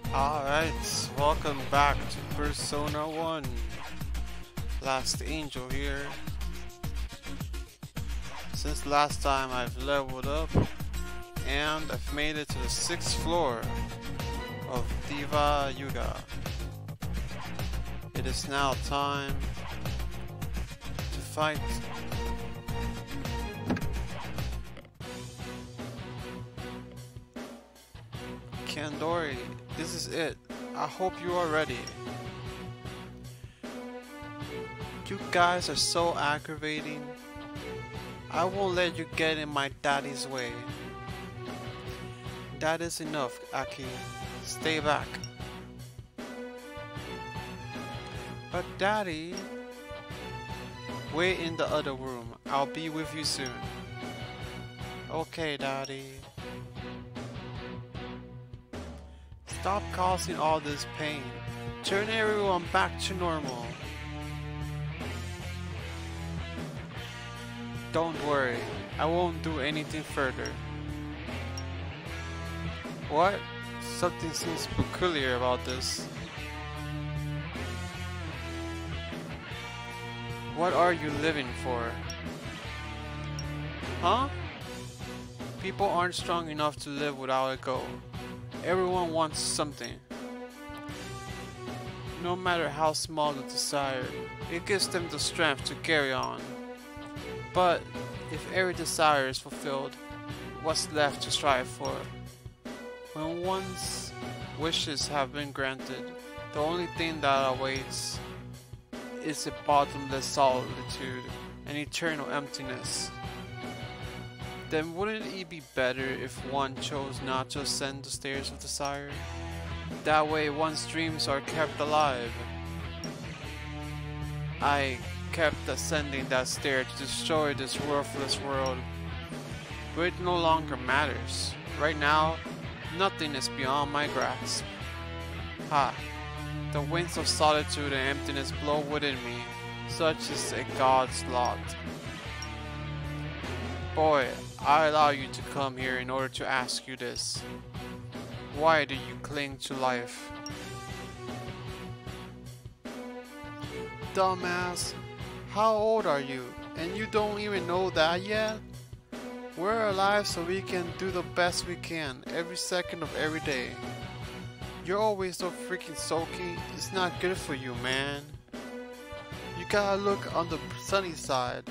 Alright, welcome back to Persona 1. Last Angel here. Since last time I've leveled up and I've made it to the 6th floor of Diva Yuga. It is now time to fight Kandori. This is it. I hope you are ready. You guys are so aggravating. I won't let you get in my daddy's way. That is enough, Aki. Stay back. But daddy... Wait in the other room. I'll be with you soon. Okay, daddy. Stop causing all this pain. Turn everyone back to normal. Don't worry, I won't do anything further. What? Something seems peculiar about this. What are you living for? Huh? People aren't strong enough to live without a goal. Everyone wants something. No matter how small the desire, it gives them the strength to carry on. But if every desire is fulfilled, what's left to strive for? When one's wishes have been granted, the only thing that awaits is a bottomless solitude and eternal emptiness. Then wouldn't it be better if one chose not to ascend the stairs of desire? That way one's dreams are kept alive. I kept ascending that stair to destroy this worthless world. But it no longer matters. Right now, nothing is beyond my grasp. Ha! The winds of solitude and emptiness blow within me. Such is a god's lot. Boy, I allow you to come here in order to ask you this. Why do you cling to life? Dumbass, how old are you? And you don't even know that yet? We're alive so we can do the best we can every second of every day. You're always so freaking sulky. It's not good for you, man. You gotta look on the sunny side.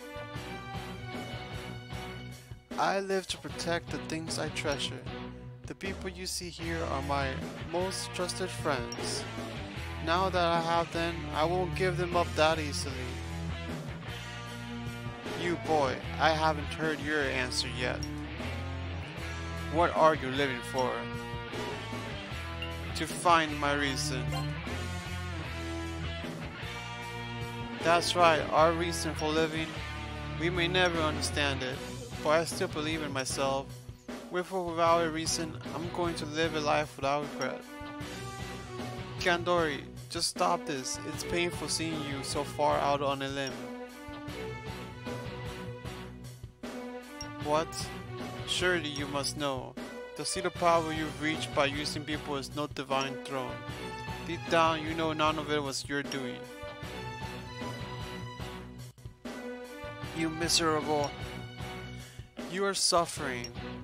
I live to protect the things I treasure. The people you see here are my most trusted friends. Now that I have them, I won't give them up that easily. You boy, I haven't heard your answer yet. What are you living for? To find my reason. That's right, our reason for living. We may never understand it, but I still believe in myself. With or without a reason, I'm going to live a life without regret. Kandori, just stop this. It's painful seeing you so far out on a limb. What? Surely you must know. To see the power you've reached by using people is no divine throne. Deep down, you know none of it was your doing. You miserable. You are suffering.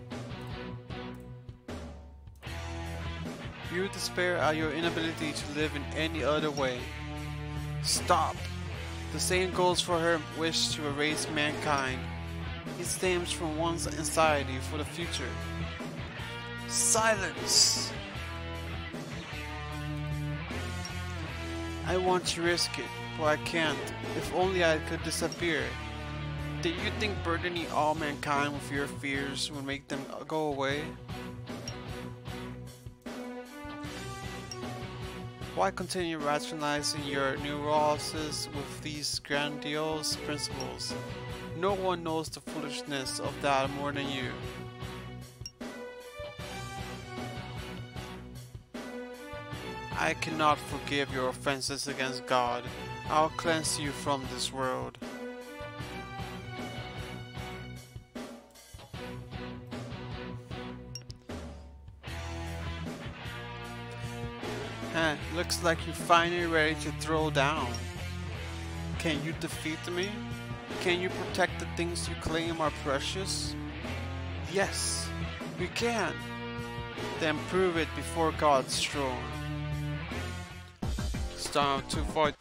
You despair at your inability to live in any other way. Stop! The same goes for her wish to erase mankind. It stems from one's anxiety for the future. Silence! I want to risk it, but I can't. If only I could disappear. Do you think burdening all mankind with your fears would make them go away? Why continue rationalizing your neurosis with these grandiose principles? No one knows the foolishness of that more than you. I cannot forgive your offenses against God. I'll cleanse you from this world. Looks like you're finally ready to throw down. Can you defeat me? Can you protect the things you claim are precious? Yes, we can. Then prove it before God's throne. It's time to fight.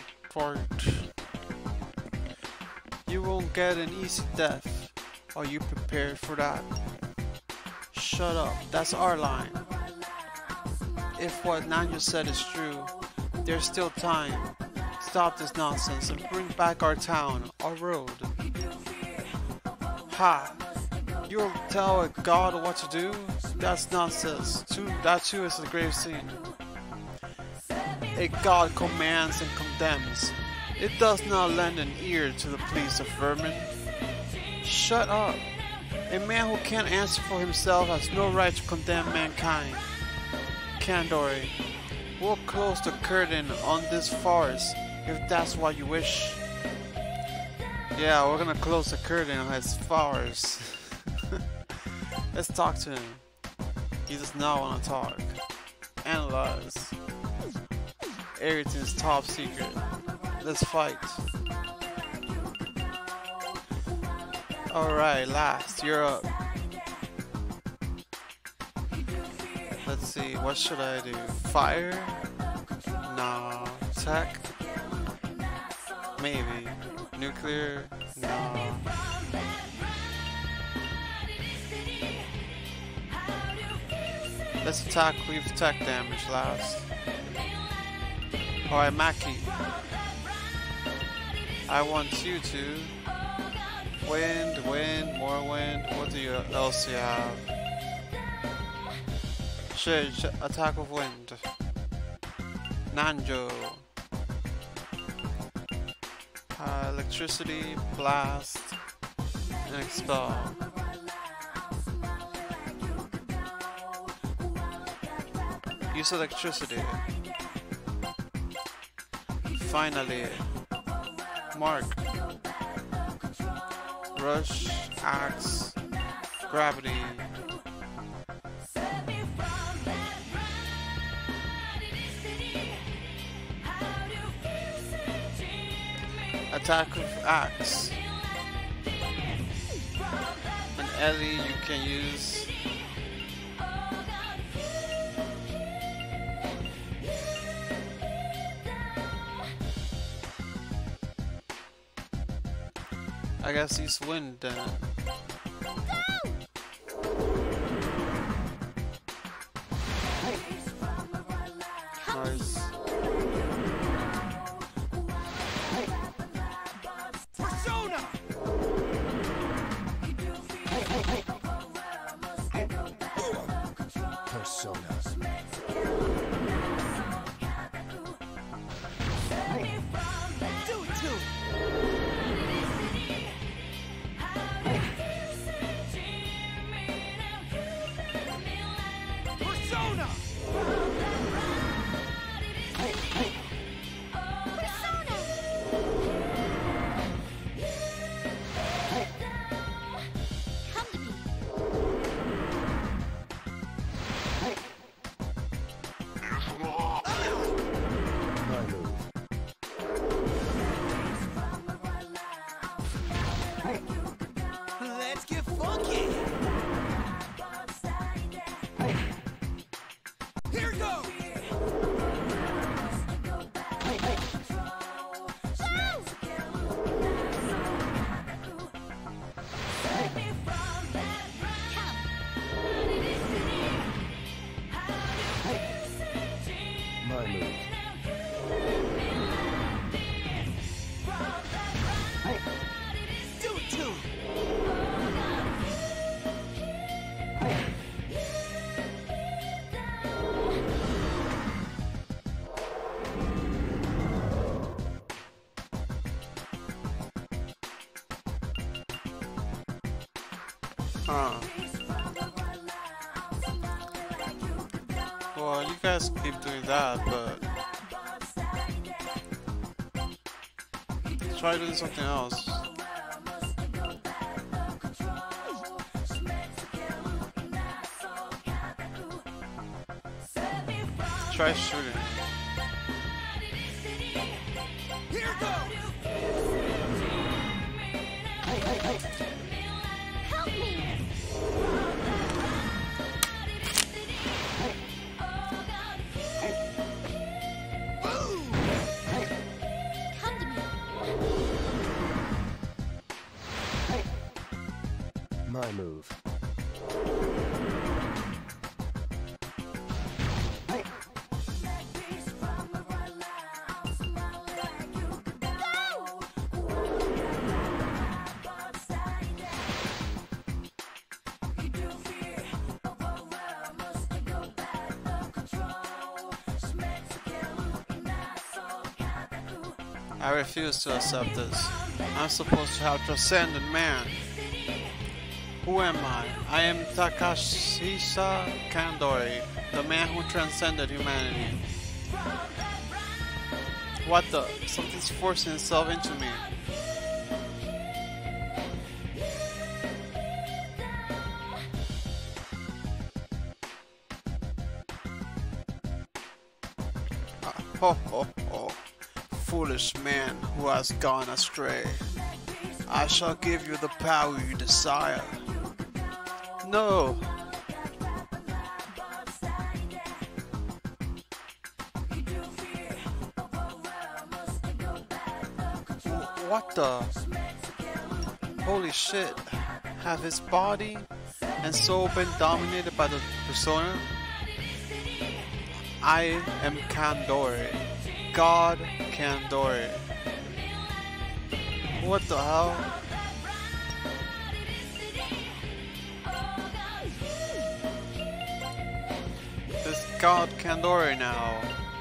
You won't get an easy death. Are you prepared for that? Shut up, that's our line. If what Nanyo said is true, there's still time. Stop this nonsense and bring back our town, our road. Ha! You'll tell a god what to do? That's nonsense. That too is a grave scene. A god commands and condemns. It does not lend an ear to the pleas of vermin. Shut up. A man who can't answer for himself has no right to condemn mankind. Kandori, we'll close the curtain on this farce, if that's what you wish. Yeah, we're gonna close the curtain on his farce. Let's talk to him. He does not want to talk. Analyze. Everything's top secret. Let's fight. Alright, last, you're up. Let's see, what should I do? Fire? No. Tech? Maybe. Nuclear? No. Let's attack with tech damage last. Alright, Maki. I want you to. Wind, more wind. What else do you have? Shit, attack with wind. Nanjo. Electricity, blast, and expel. Use electricity. Finally. Mark. Rush, axe, gravity. Attack with axe. And Ellie you can use. I guess use wind then. Nice. Persona! Do it to Persona! Come to me. Let's get funky! Here goes! My move. Do it to Well, you guys keep doing that, but try doing something else. Try shooting. Here goes! Help me! Boom! Come to me. My move. I refuse to accept this. I'm supposed to have transcended man. Who am I? I am Takashisa Kandori, the man who transcended humanity. What the? Something's forcing itself into me. Ho ho ho. Foolish man who has gone astray. I shall give you the power you desire. No! What the? Holy shit. Have his body and soul been dominated by the persona? I am Kandori. God Kandori. What the hell? It's God Kandori now.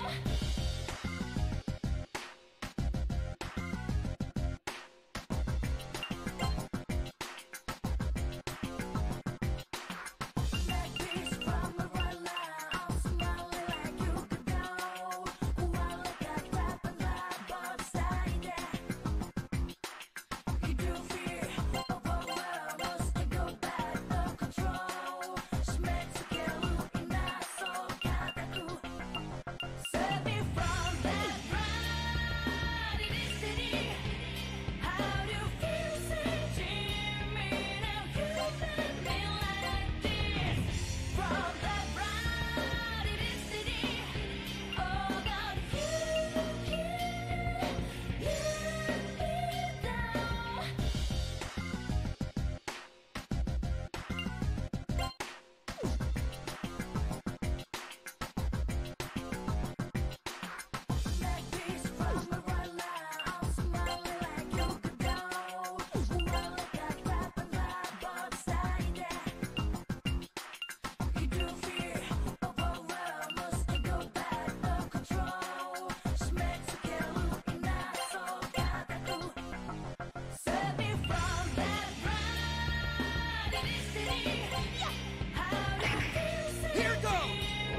Here goes!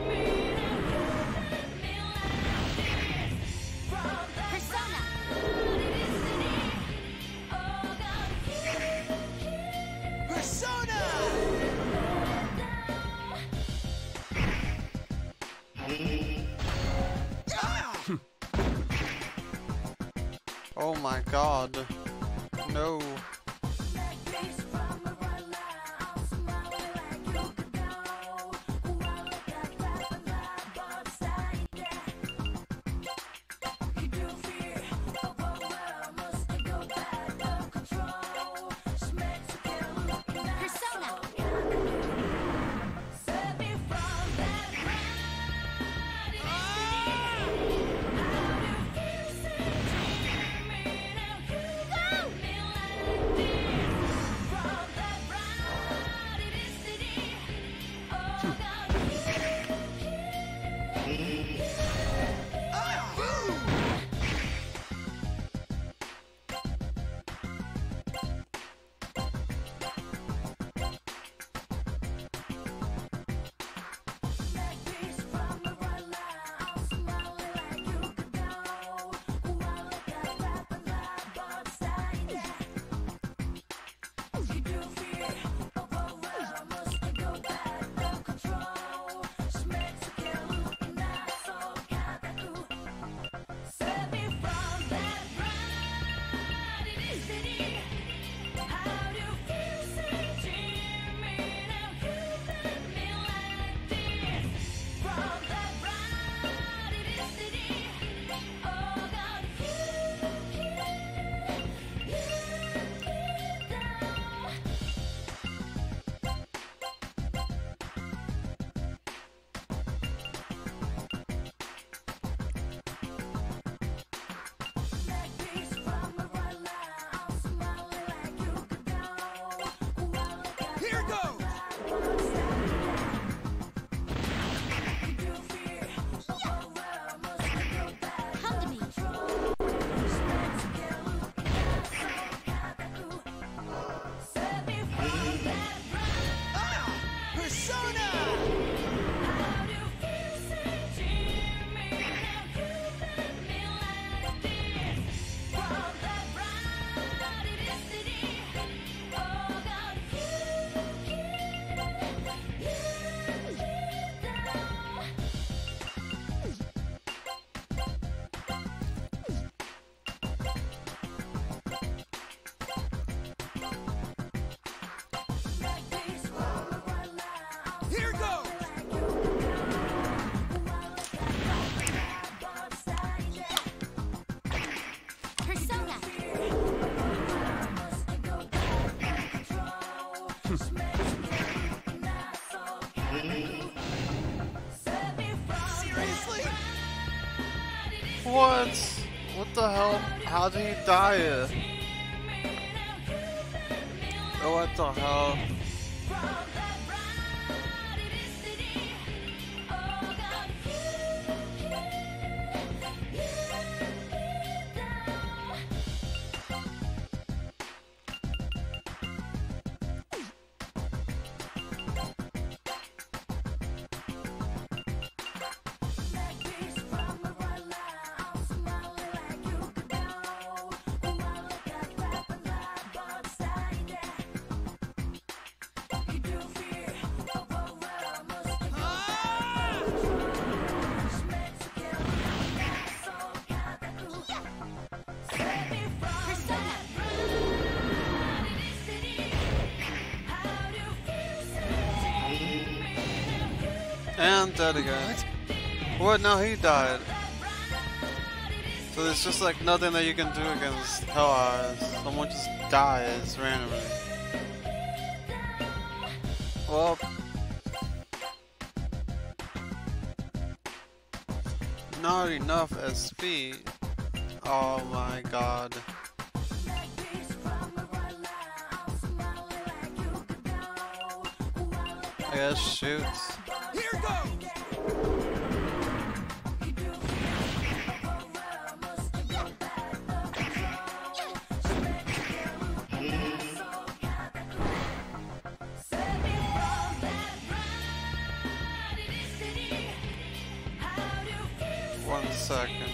Persona! Persona! Ah! Oh my god. No. Persona! Seriously? What? What the hell? How did he die? Oh, what the hell? And dead again. What? Now he died. So there's just like nothing that you can do against Hell Eyes. Someone just dies randomly. Well, not enough SP. Oh my god. I guess shoots. Here goes! One second.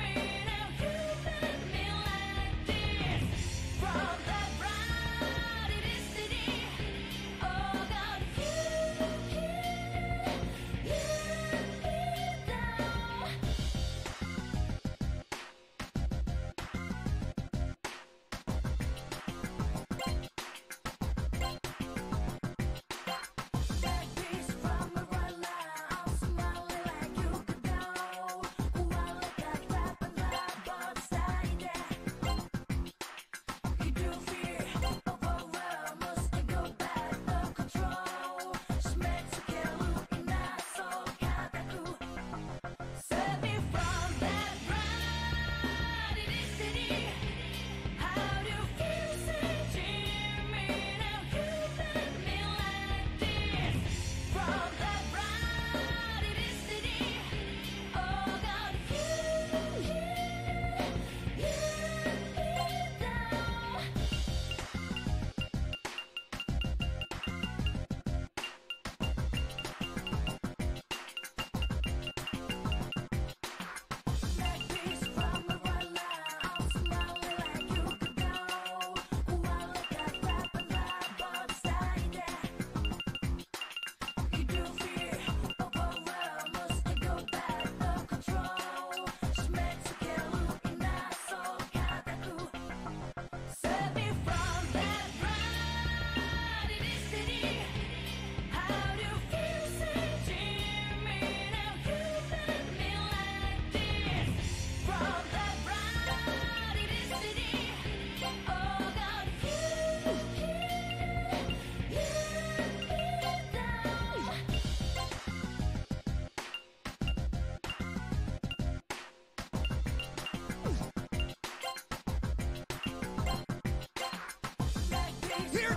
Here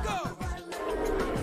goes!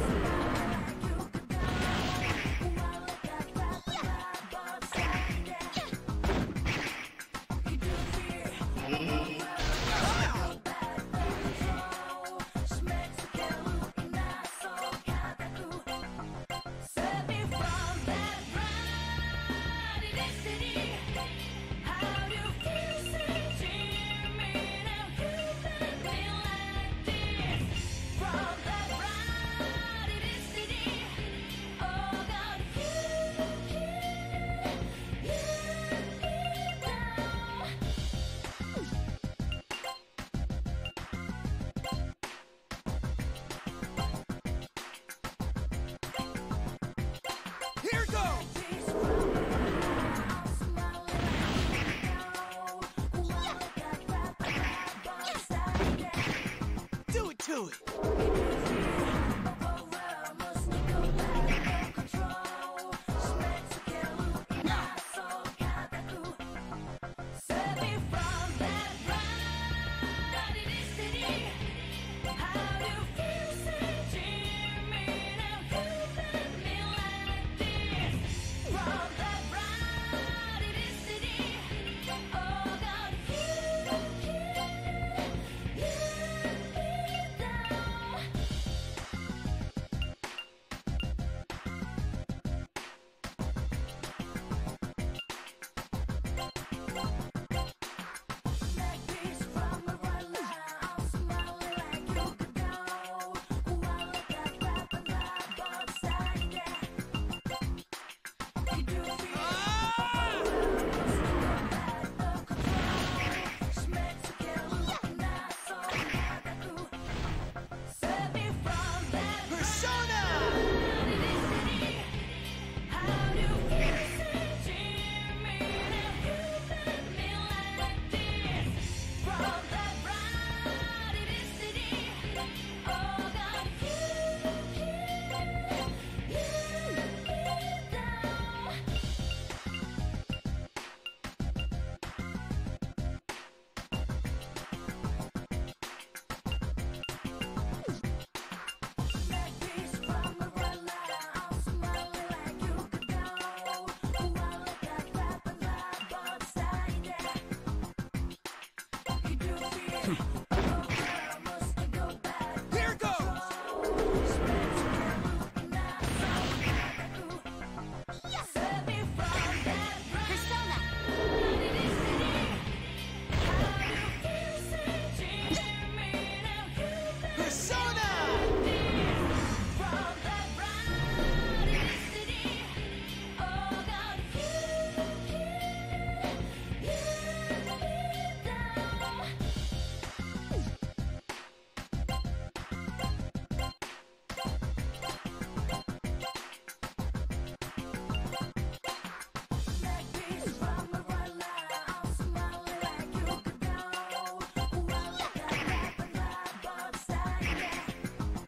Here goes! Do it to it!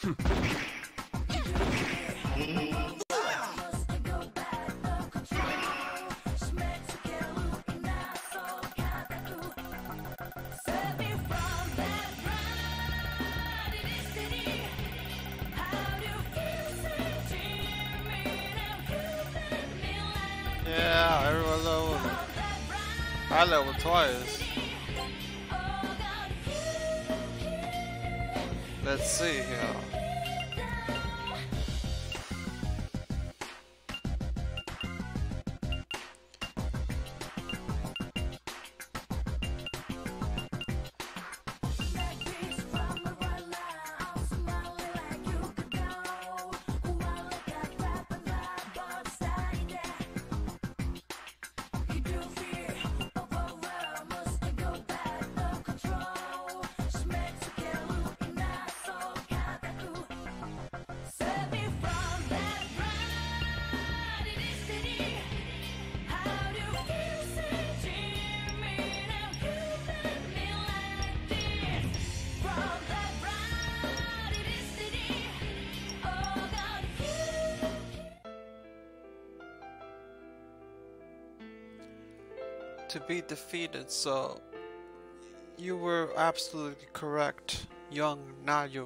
Yeah, everyone leveled. I leveled twice. Let's see here. To be defeated, so you were absolutely correct, young Nayo.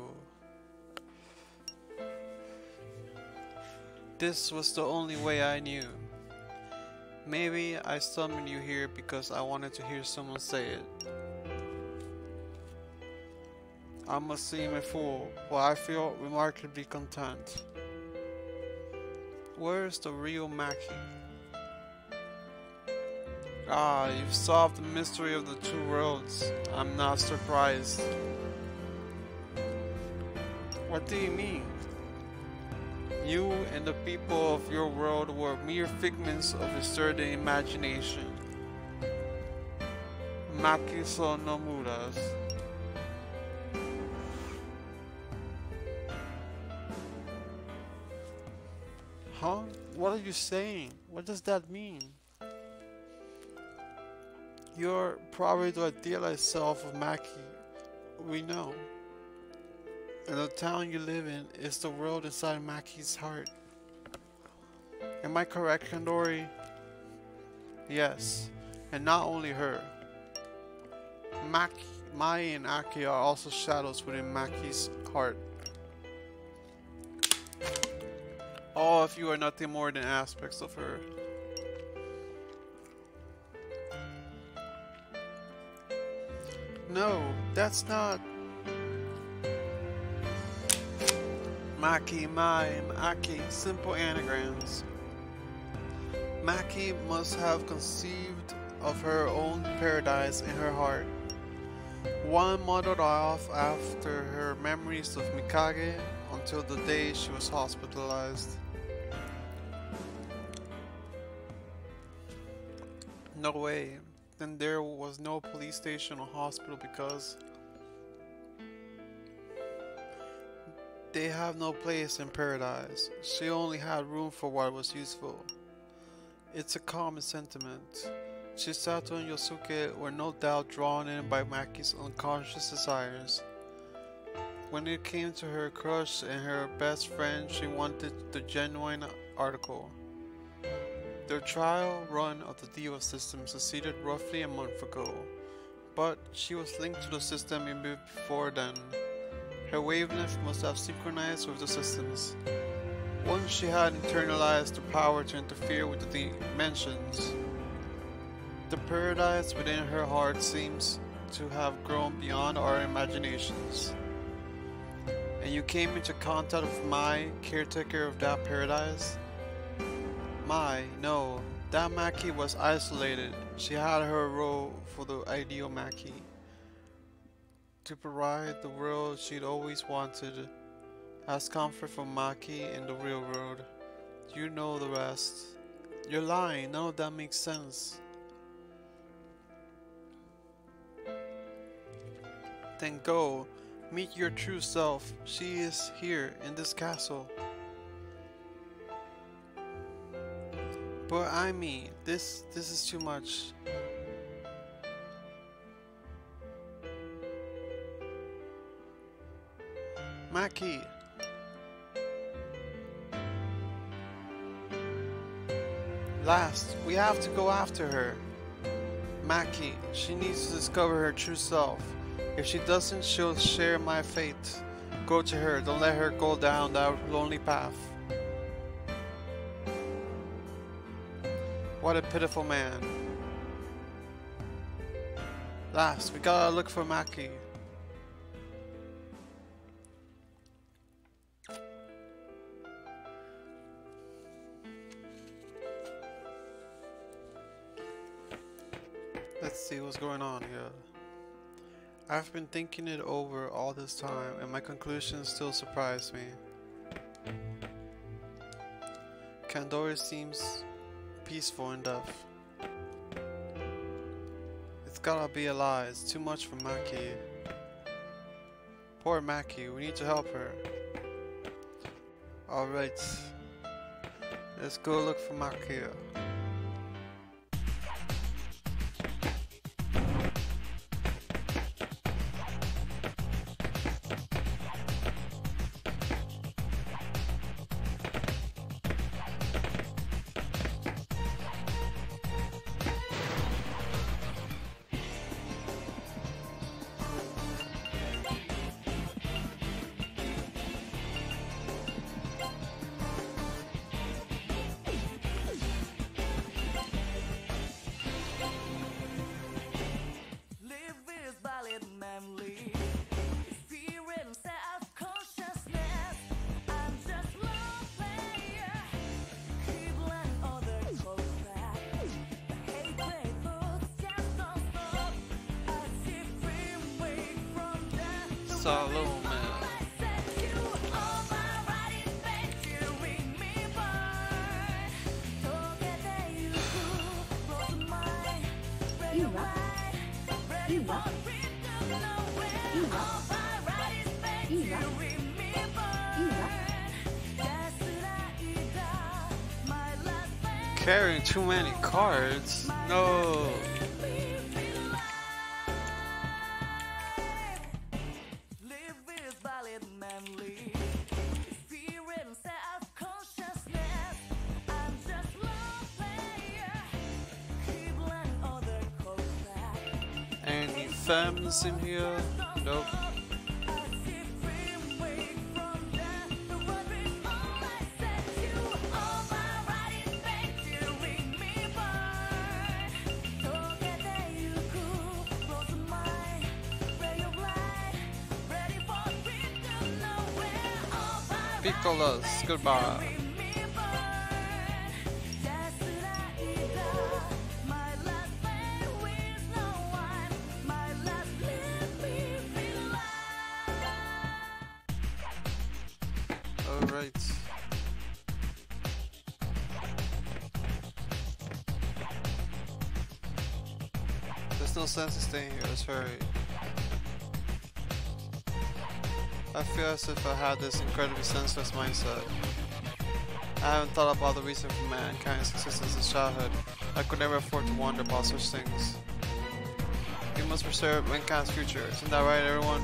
This was the only way I knew. Maybe I summoned you here because I wanted to hear someone say it. I must seem a fool, but I feel remarkably content. Where's the real Maki? Ah, you've solved the mystery of the two worlds. I'm not surprised. What do you mean? You and the people of your world were mere figments of a certain imagination. Makiso no Mura's. Huh? What are you saying? What does that mean? You're probably the idealized self of Maki. We know. And the town you live in is the world inside Maki's heart. Am I correct, Kandori? Yes. And not only her. Mai and Aki are also shadows within Maki's heart. All of you are nothing more than aspects of her. No, that's not. Maki, Mai, and Aki, simple anagrams. Maki must have conceived of her own paradise in her heart. One modeled off after her memories of Mikage until the day she was hospitalized. No way. Then there was no police station or hospital because they have no place in paradise. She only had room for what was useful. It's a common sentiment. Chisato and Yosuke were no doubt drawn in by Maki's unconscious desires. When it came to her crush and her best friend, she wanted the genuine article. Their trial run of the Diva system succeeded roughly a month ago, but she was linked to the system even before then. Her wavelength must have synchronized with the systems. Once she had internalized the power to interfere with the dimensions, the paradise within her heart seems to have grown beyond our imaginations. And you came into contact with Mai, caretaker of that paradise? Mai, no, that Maki was isolated. She had her role for the ideal Maki. To provide the world she'd always wanted, as comfort for Maki in the real world. You know the rest. You're lying, none of that makes sense. Then go, meet your true self. She is here in this castle. But I mean, this is too much. Maki, Last, we have to go after her. Maki, she needs to discover her true self. If she doesn't, she'll share my fate. Go to her, don't let her go down that lonely path. What a pitiful man. Last, we gotta look for Maki. Let's see what's going on here. I've been thinking it over all this time, and my conclusions still surprise me. Kandori seems peaceful in death. It's gotta be a lie, it's too much for Maki. Poor Maki, we need to help her. Alright, let's go look for Maki. Salome. Carrying too many cards? No. Any femmes in here? Nope. Piccolos, goodbye. Alright. There's no sense in staying here, let's hurry. I feel as if I had this incredibly senseless mindset. I haven't thought about the reason for mankind's existence in childhood. I could never afford to wonder about such things. We must preserve mankind's future, isn't that right, everyone?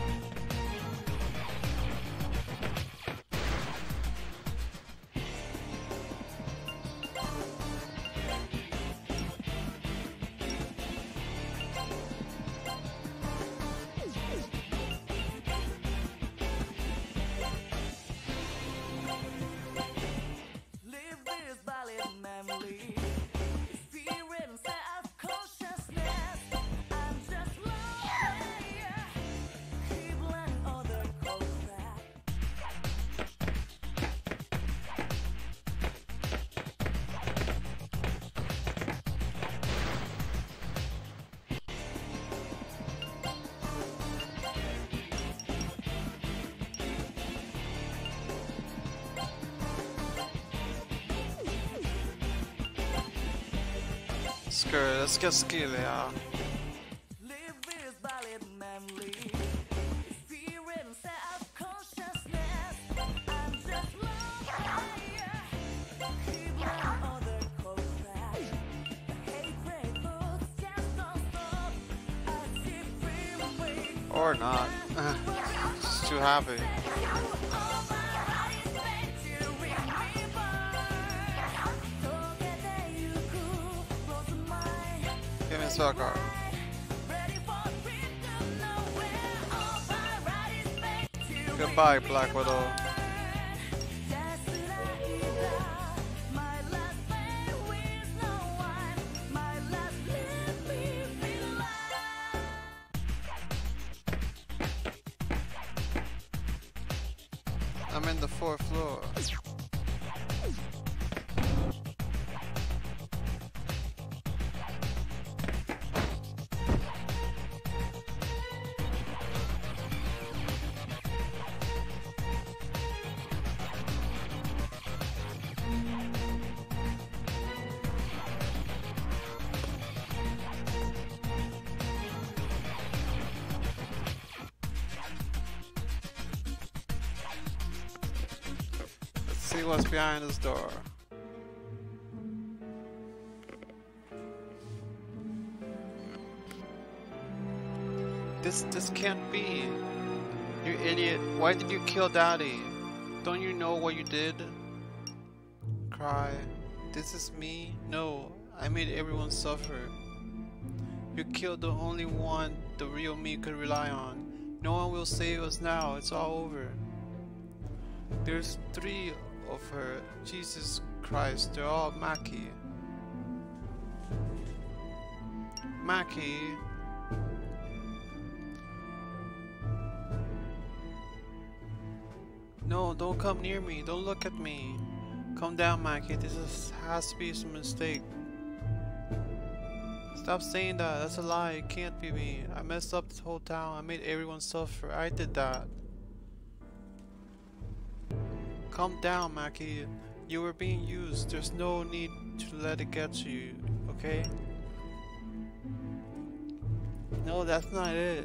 Screw it, let's get skilly, yeah. Or not. Just too happy. Spell card. Goodbye, Black Widow. I'm in the 4th floor. Let's see what's behind this door. This can't be. You idiot. Why did you kill Daddy? Don't you know what you did? Cry. This is me? No, I made everyone suffer. You killed the only one the real me could rely on. No one will save us now. It's all over. There's 3 of her. Jesus Christ, they're all Maki. Maki. No, don't come near me. Don't look at me. Calm down, Maki. Has to be some mistake. Stop saying that. That's a lie. It can't be me. I messed up this whole town. I made everyone suffer. I did that. Calm down, Maki. You were being used. There's no need to let it get to you, okay? No, that's not it.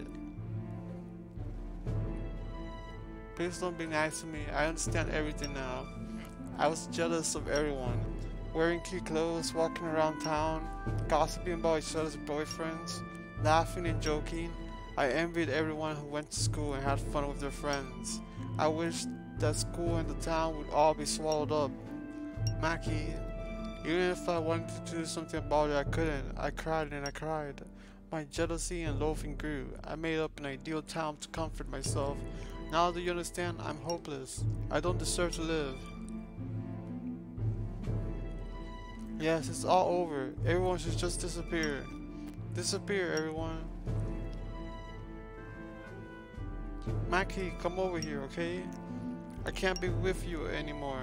Please don't be nice to me. I understand everything now. I was jealous of everyone. Wearing cute clothes, walking around town, gossiping about each other's boyfriends, laughing and joking. I envied everyone who went to school and had fun with their friends. I wished that school and the town would all be swallowed up. Maki, even if I wanted to do something about it, I couldn't. I cried and I cried. My jealousy and loathing grew. I made up an ideal town to comfort myself. Now do you understand? I'm hopeless. I don't deserve to live. Yes, it's all over. Everyone should just disappear. Disappear, everyone. Maki, come over here, okay? I can't be with you anymore.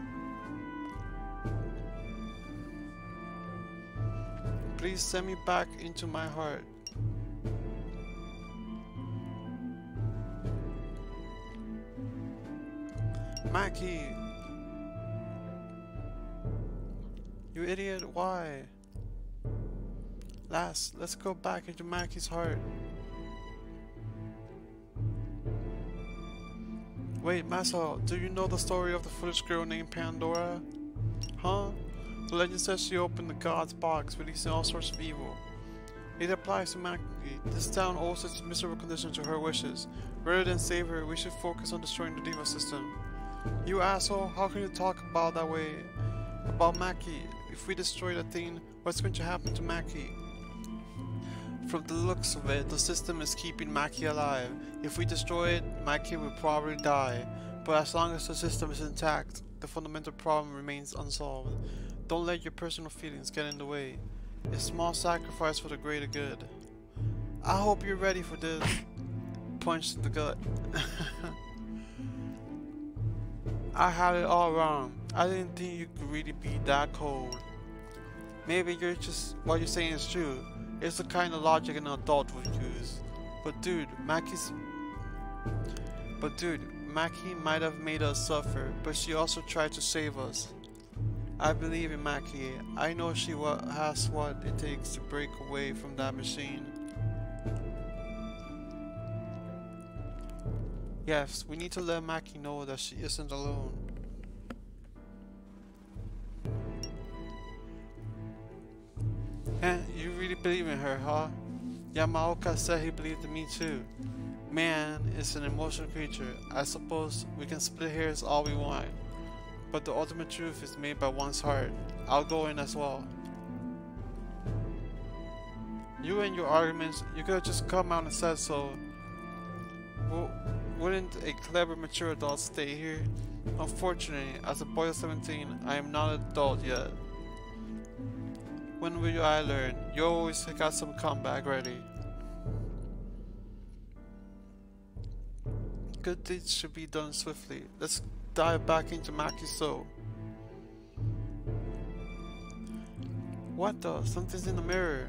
Please send me back into my heart. Maki! You idiot, why? Let's go back into Maki's heart. Wait, Maso, do you know the story of the foolish girl named Pandora? Huh? The legend says she opened the god's box, releasing all sorts of evil. It applies to Maki. This town owes its miserable condition to her wishes. Rather than save her, we should focus on destroying the Diva system. You asshole, how can you talk about that way? About Maki? If we destroy that thing, what's going to happen to Maki? From the looks of it, the system is keeping Maki alive. If we destroy it, Maki will probably die. But as long as the system is intact, the fundamental problem remains unsolved. Don't let your personal feelings get in the way. A small sacrifice for the greater good. I hope you're ready for this. Punch in the gut. I had it all wrong. I didn't think you could really be that cold. Maybe what you're saying is true. It's the kind of logic an adult would use. But dude, Maki might have made us suffer, but she also tried to save us. I believe in Maki. I know she has what it takes to break away from that machine. Yes, we need to let Maki know that she isn't alone. You really believe in her, huh? Yamaoka said he believed in me too. Man is an emotional creature. I suppose we can split hairs all we want. But the ultimate truth is made by one's heart. I'll go in as well. You and your arguments, you could have just come out and said so. Wouldn't a clever, mature adult stay here? Unfortunately, as a boy of 17, I am not an adult yet. When will I learn? You always got some comeback ready. Good deeds should be done swiftly. Let's dive back into Maki's soul. What the? Something's in the mirror.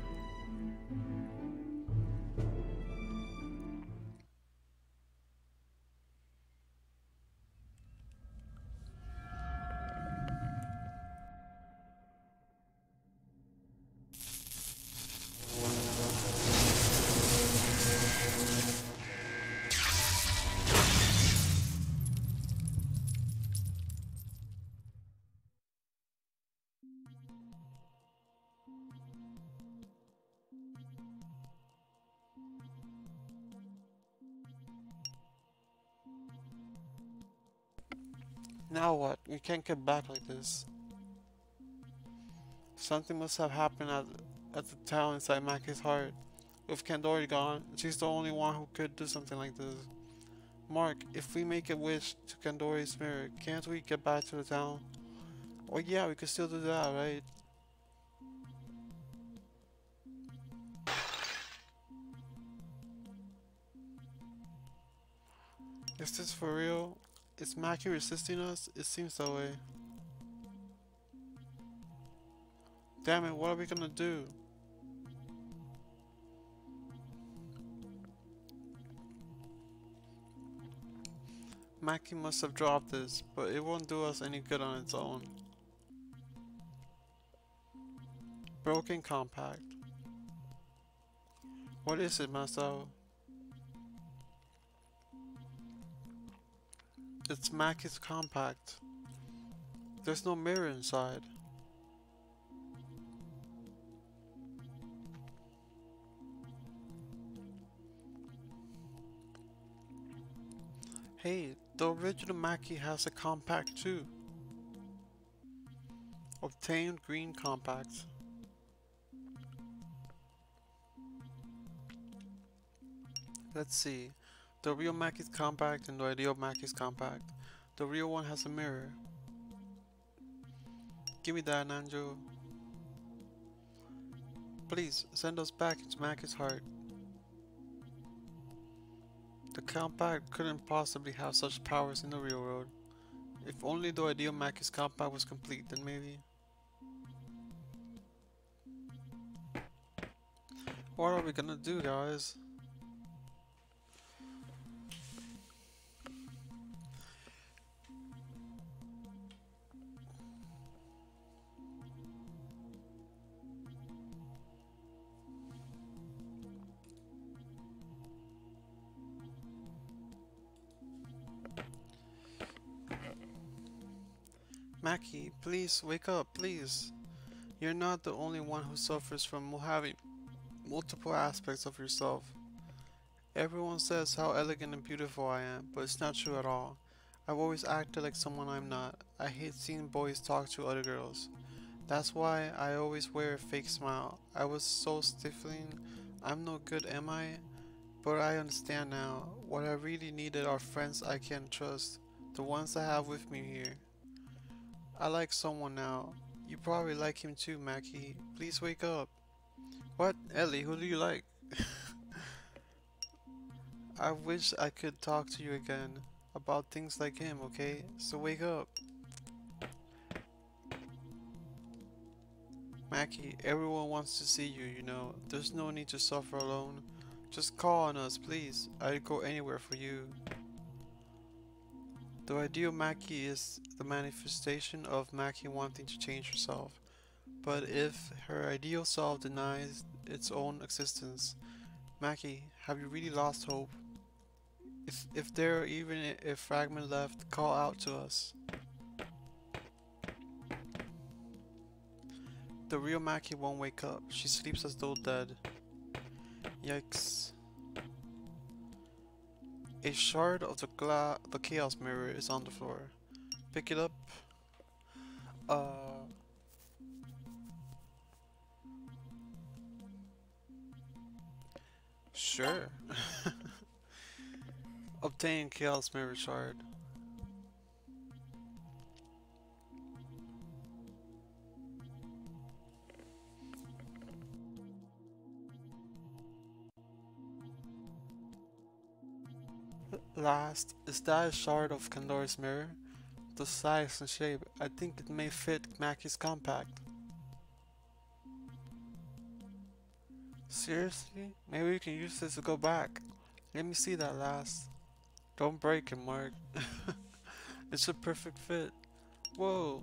Now what? We can't get back like this. Something must have happened at the town inside Maki's heart. With Kandori gone, she's the only one who could do something like this. Mark, if we make a wish to Kandori's mirror, can't we get back to the town? Oh yeah, we could still do that, right? Is this for real? Is Maki resisting us? It seems that way. Damn it, what are we gonna do? Maki must have dropped this, but it won't do us any good on its own. Broken compact. What is it, Masao? It's Maki's compact. There's no mirror inside. Hey, the original Maki has a compact too. Obtained green compact. Let's see. The real Maki's compact and the ideal Maki's compact. The real one has a mirror. Give me that, Nanjo. Please, send us back into Maki's heart. The compact couldn't possibly have such powers in the real world. If only the ideal Maki's compact was complete, then maybe. What are we gonna do, guys? Maki, please wake up, please. You're not the only one who suffers from having multiple aspects of yourself. Everyone says how elegant and beautiful I am, but it's not true at all. I've always acted like someone I'm not. I hate seeing boys talk to other girls. That's why I always wear a fake smile. I was so stifling. I'm no good, am I? But I understand now. What I really needed are friends I can trust. The ones I have with me here. I like someone now. You probably like him too, Maki. Please wake up. What? Ellie, who do you like? I wish I could talk to you again about things like him, okay? So wake up. Maki, everyone wants to see you, you know. There's no need to suffer alone. Just call on us, please. I'd go anywhere for you. The ideal Maki is the manifestation of Maki wanting to change herself. But if her ideal self denies its own existence, Maki, have you really lost hope? If there are even a fragment left, call out to us. The real Maki won't wake up. She sleeps as though dead. Yikes. A shard of the Chaos Mirror is on the floor. Pick it up. Sure. Obtain Chaos Mirror Shard. Last, is that a shard of Kandora's mirror? The size and shape, I think it may fit Maki's compact. Seriously? Maybe we can use this to go back. Let me see that last. Don't break it, Mark. It's a perfect fit. Whoa.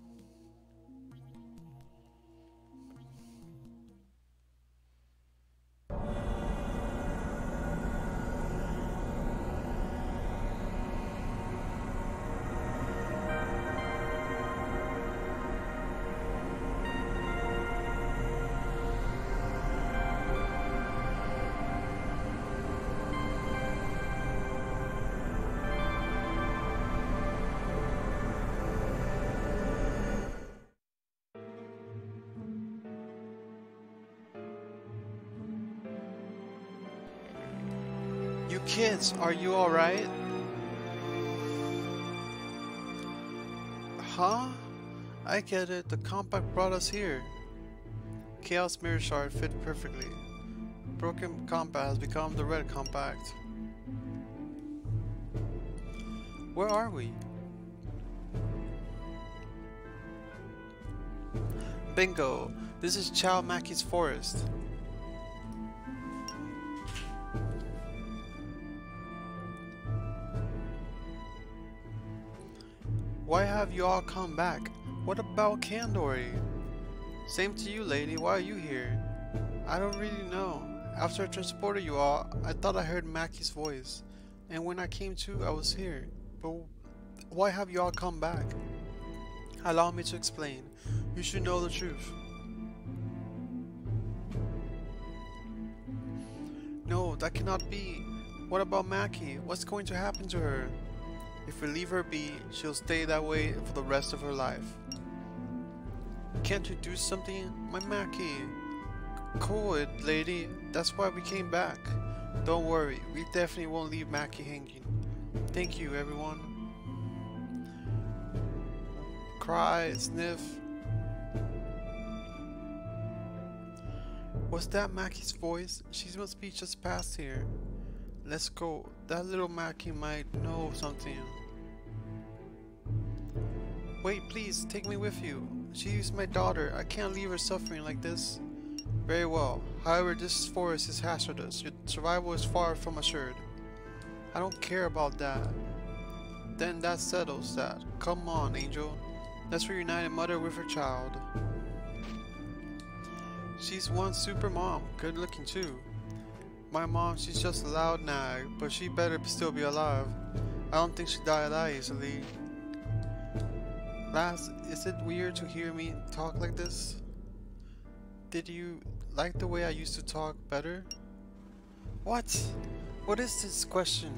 You kids, are you alright? Huh? I get it, the compact brought us here. Chaos Mirror Shard fit perfectly. Broken compact has become the red compact. Where are we? Bingo! This is Chao Maki's forest. Why have you all come back? What about Kandori? Same to you, lady. Why are you here? I don't really know. After I transported you all, I thought I heard Maki's voice. And when I came to, I was here. But why have you all come back? Allow me to explain. You should know the truth. No, that cannot be. What about Maki? What's going to happen to her? If we leave her be, she'll stay that way for the rest of her life. Can't you do something? My Maki. Cool it, lady. That's why we came back. Don't worry, we definitely won't leave Maki hanging. Thank you, everyone. Cry, sniff. Was that Maki's voice? She must be just past here. Let's go. That little Maki might know something. Wait, please, take me with you. She's my daughter. I can't leave her suffering like this. Very well. However, this forest is hazardous. Your survival is far from assured. I don't care about that. Then that settles that. Come on, Angel. Let's reunite a mother with her child. She's one super mom. Good looking too. My mom, she's just a loud nag, but she better still be alive. I don't think she'd die that easily. Last, is it weird to hear me talk like this? Did you like the way I used to talk better? What? What is this question?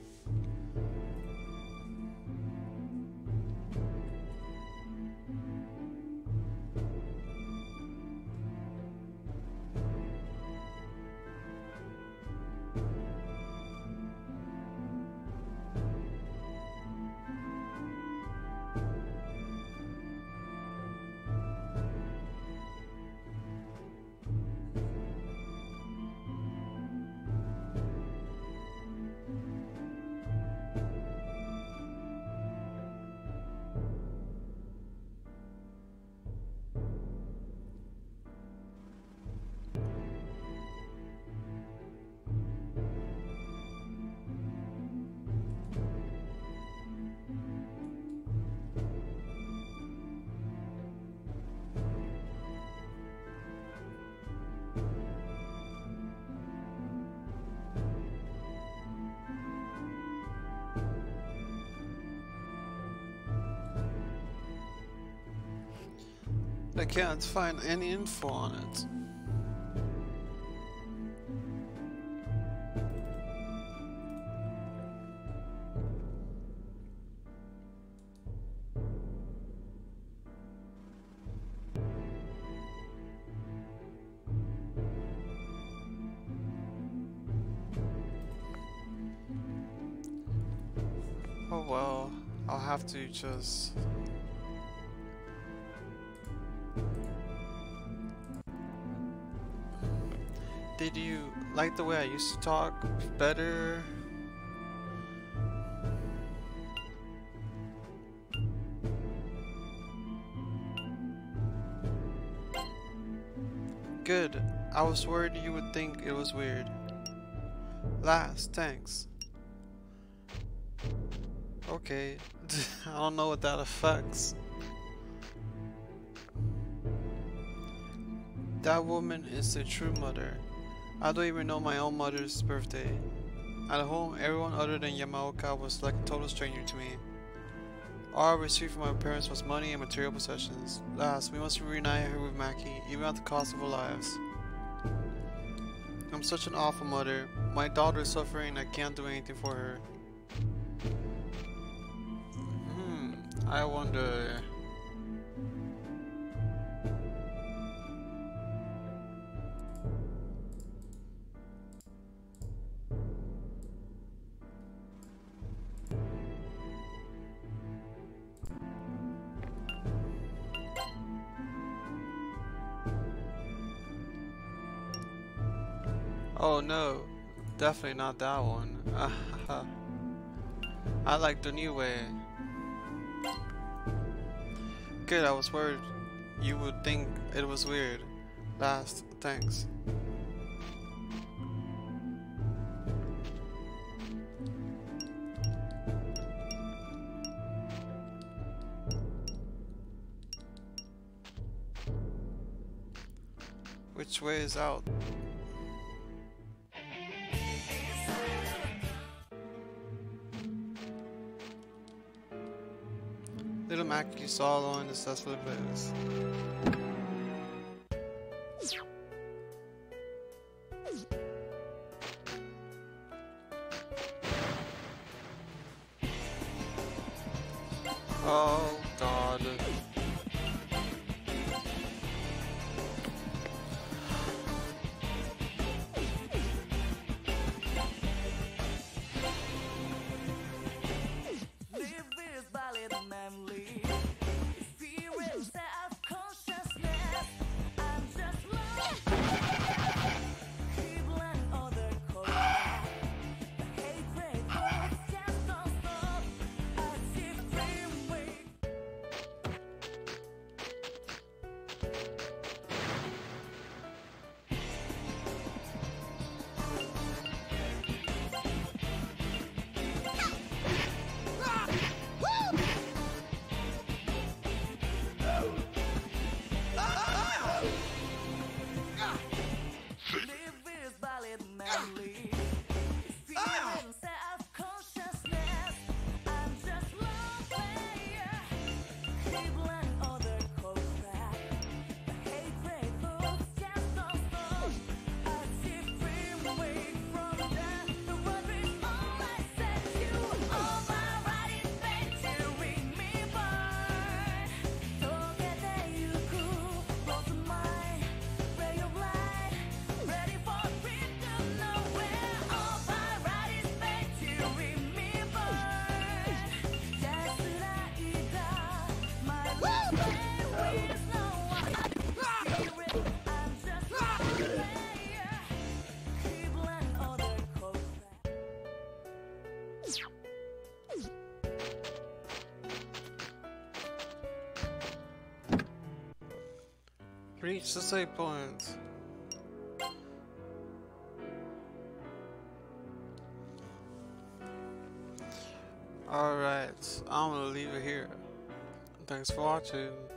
I can't find any info on it. well, I'll have to just... Did you like the way I used to talk better? Good. I was worried you would think it was weird. Last, thanks. Okay. I don't know what that affects. That woman is the true mother. I don't even know my own mother's birthday. At home, everyone other than Yamaoka was like a total stranger to me. All I received from my parents was money and material possessions. Last, we must reunite her with Maki, even at the cost of our lives. I'm such an awful mother. My daughter is suffering and I can't do anything for her. I wonder... Oh no, definitely not that one. I like the new way. Good, I was worried you would think it was weird. Last, thanks. Which way is out? Little Maki saw along this desolate place. Oh God. Reach the save point. Alright, I'm gonna leave it here. Thanks for watching.